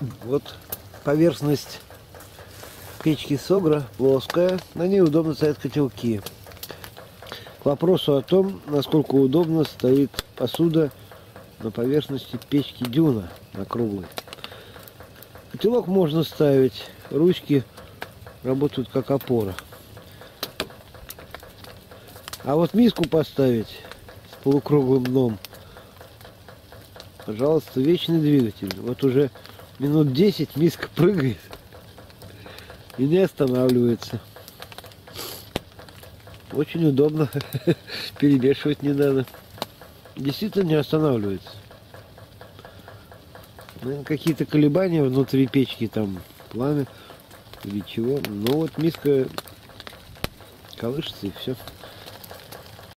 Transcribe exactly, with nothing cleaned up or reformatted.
Вот поверхность печки Согра плоская, на ней удобно ставить котелки. К вопросу о том, насколько удобно стоит посуда на поверхности печки Дюна, на круглой. Котелок можно ставить, ручки работают как опора. А вот миску поставить с полукруглым дном, пожалуйста, вечный двигатель. Вот уже минут десять миска прыгает и не останавливается. Очень удобно, перемешивать не надо. Действительно не останавливается. Наверное, какие-то колебания внутри печки, там пламя или чего. Но вот миска колышется и все.